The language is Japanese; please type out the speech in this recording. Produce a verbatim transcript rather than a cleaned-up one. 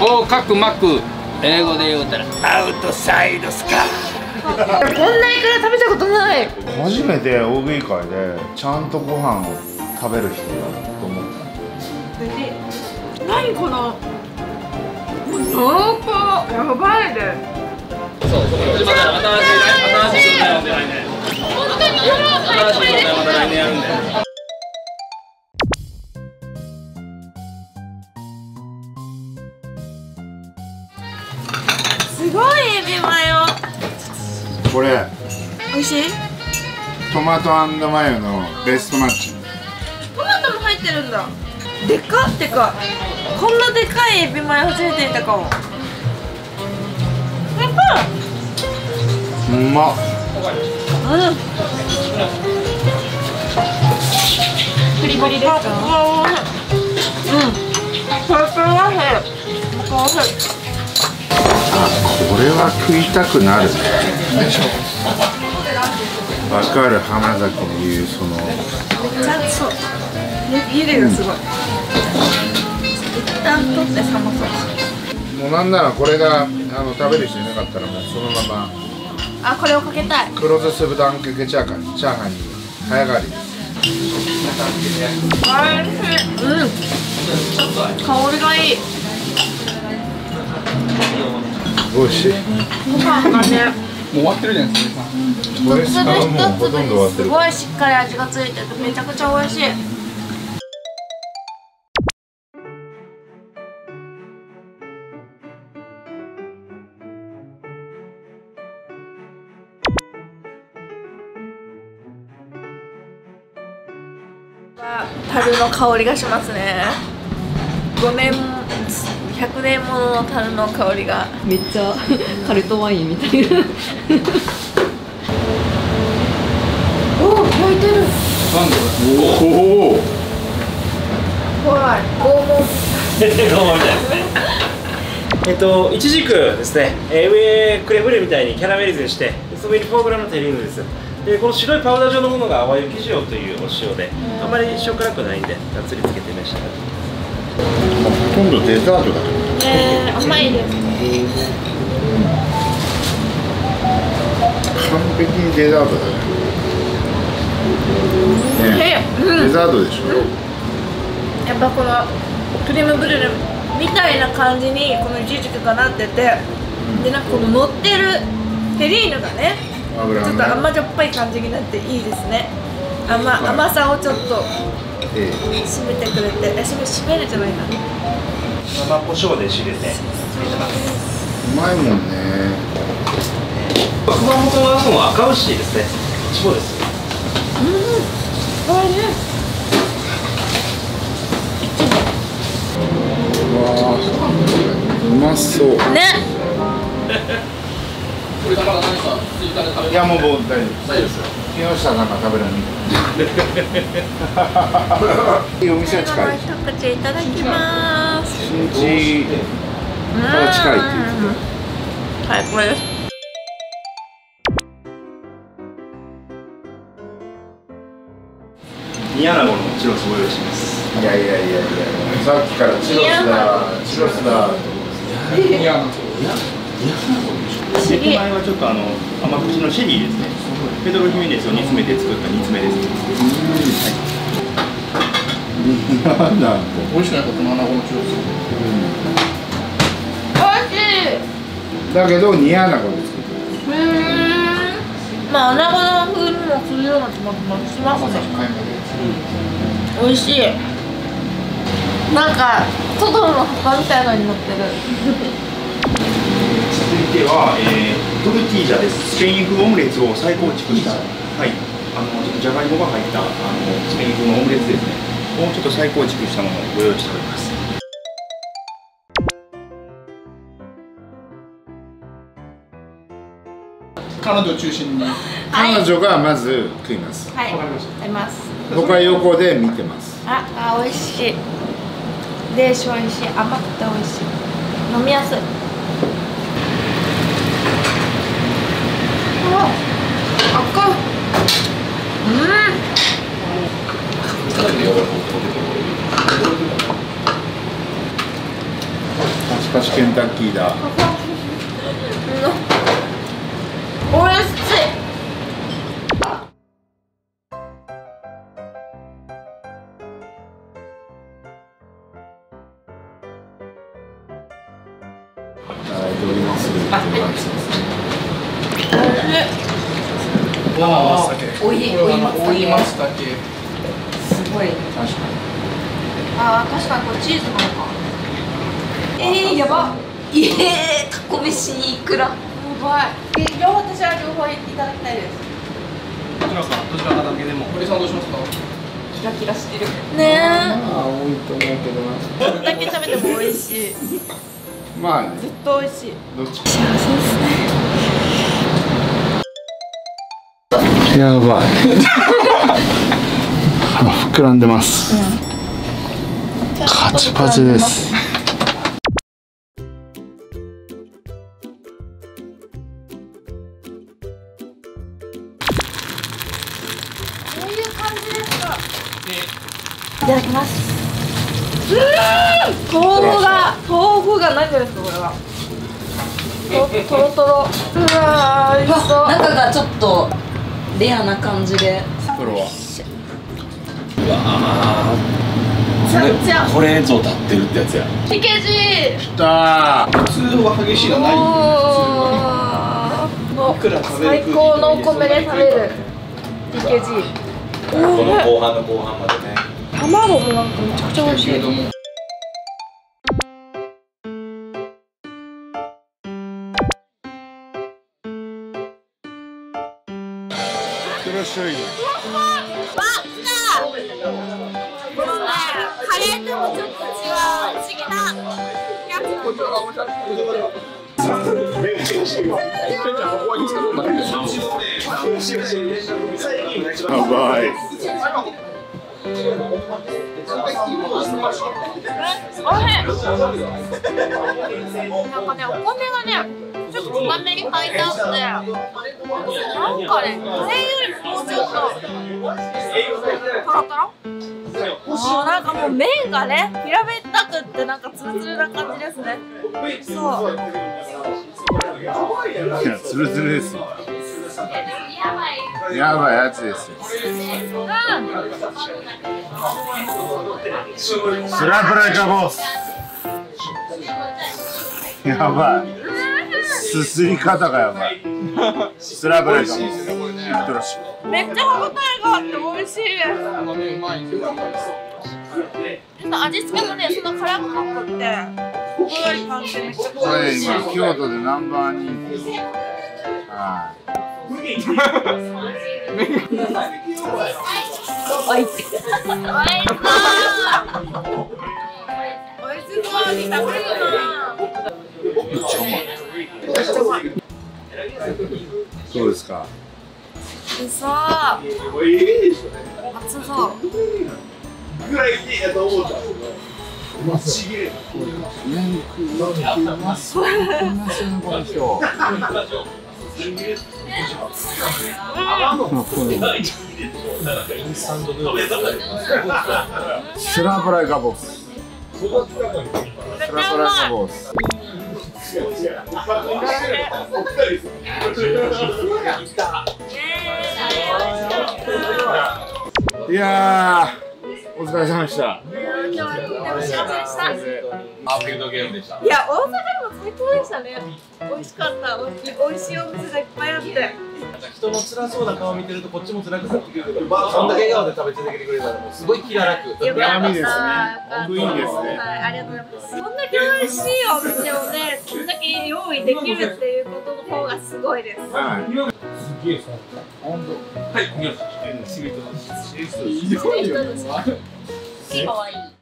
合格マック、英語で言うたらアウトサイドスカー。 こんなイクラ食べたことない。 初めて大食い会でちゃんとご飯を食べる人だと思った。 何この濃厚、やばいで。 そうそう、また新しい新しい状態なんで来年。 本当にフォロー入ってないです。 また来年やるんで。 すごいエビマヨ。 これ美味しい？ トマト&マヨのベストマッチ。 トマトも入ってるんだ。でかってか、こんなでかいエビマヨ初めて見たかも。やっぱうまっ。 うん。プリプリですか？うん。パラパラワヘ。おいしい。 あ、これは食いたくなるね。わかる、浜崎の言うその。 ちゃんとそう。湯気がすごい。一旦取って冷まそう。 もうなんならこれがあの食べる人いなかったらもうそのまま。 あ、これをかけたい。 黒酢酢豚あんかけチャーハンチャーハンに早変わりです。 おいしい。うん。香りがいい。 美味しい。 ご飯がね。 もう終わってるじゃないですか。 これさもうほとんど終わってる。 すごいしっかり味がついててめちゃくちゃ美味しい。樽の香りがしますね。ごねん、ひゃくねんものの樽の香りが。 めっちゃカルトワインみたいな。 おお、焼いてる。 おお。 怖い。拷問。 拷問みたいですね。えっと、いちじくですね、えー、上クレーブレみたいにキャラメリゼしてその上にフォーグラムのテリングです。でこの白いパウダー状のものが淡雪塩というお塩で、あまり塩辛くないんでがっつりつけて召し上がってください。 ほとんどデザートだけど。 えー、甘いです。 完璧にデザートだね。ね、 うん、 デザートでしょ。 やっぱこのクリームブリュレみたいな感じにこのイチジクがなってて、でなんかこの乗ってるテリーヌがね、ちょっと甘じょっぱい感じになっていいですね。甘、はい、甘さをちょっと締めてくれて、え、締め締めるじゃないか。 生胡椒で仕入れて入れてます。 うまいもんね。 熊本はもう赤牛ですね。いちごです。 うん、おいしい。 わあ、うまそう。 ね。 これから何か追加で食べる？ いやもうもう大丈夫。 大丈夫ですよ。 木下なんか食べるのみたい。いいお店は近い。 一口いただきます。 新地から近いっていう。 はい、これです。 煮アナゴのチロスご用意します。 いやいやいやいや、さっきからチロスだ、チロスだ。 いや、 手前はちょっとあの甘口のシェリーですね。ペドロヒメネスを煮詰めて作った煮詰めです。 なんだ。 美味しくないことのアナゴのチロス。 美味しい。 だけど煮アナゴで作ってる。 うん。まあアナゴの風味もするような気もしますね。美味しい。なんかトドの葉みたいなのに乗ってる。 続いては、えー、トルティージャです。スペイン風オムレツを再構築した、はい、あのちょっとじゃがいもが入ったあのスペイン風のオムレツですね。もうちょっと再構築したものをご用意しております。 彼女中心に。 彼女がまず食います。 はい、食べます。 僕は横で見てます。 あ、あ、美味しい。でし美味しい。甘くて美味しい。飲みやすい。あ、赤い。うん。 パチパチ感ケンタッキーだ。 おいしい。 いただいております。 おいおいおいましたけ。すごい。 確かに。 ああ、確かにこれチーズなのか。 えー、やば。ええー、タコ飯にいくら。 やばい。え、両方私は両方いただきたいです。 どちらかどちらかだけでも。堀さんどうしますか。 キラキラしてる。 ねああ、多いと思うけどな。 え。どんだけ食べても美味しい。 まあね。 ずっと美味しい。 どっちか。 幸せですね。 やばい。膨らんでます。パチパチです。 こういう感じですか。いただきます。うーん、豆腐が豆腐が何ですかこれは。ととろとろ。うわー、美味しそう。 中がちょっとレアな感じで。 プロは。 うわちゃんちゃん。 これぞ立ってるってやつや。 ヒケジ。 きたー。 通度が激しいのない。 おー。 いくら食べる最高のお米で食べる。ヒケジ。 この後半の後半までね。 卵もなんかめちゃくちゃ美味しい。 いらっしゃい。 わ、来た。このね、カレーともちょっと違う不思議なやつ。 やばい。 おいしい。なんかね、お米がね、ちょっと固めに炊いてあって、なんかね、カレーよりもうちょっとトロトロ。あー、なんかもう麺がね、平べったくってなんかツルツルな感じですね。そう。 いや、ツルツルですよ。やばいやつですよ。スラブライカボス。やばい。すすり方がやばい。スラブライカボス。言ってらっしゃい。 めっちゃ歯応えがあって美味しいです。ちょっと味付けもね、そんな辛くなくって、ほどよい感じでめっちゃこれ今京都でナンバー人気。はい。 おいしい。 おいしそう。おいしそうに食べるな。 めっちゃうまい。 めっちゃうまい。 そうですか。 うそー。熱そう。 ぐらいいいやと思った。マジで。麺食うます。うますねこの人。スラブライカボス。スラブライカボス。いやー、お疲れ様でした。 今日はとても幸せでした。 パーフェクトゲームでした。 いや、大阪でも最高でしたね。美味しかった。美味しい、美味しいお店がいっぱいあって。 人の辛そうな顔見てるとこっちも辛くなってくるけど、そんだけ笑顔で食べ続けてくれたらもうすごい気が楽。 よかった。 いいですね。 いいですね。はい、ありがとうございます。こんだけ美味しいお店をね、こんだけ用意できるっていうことの方がすごいです。 はい。 すげえさ。はい、皆さん。 いい人です。かわいい。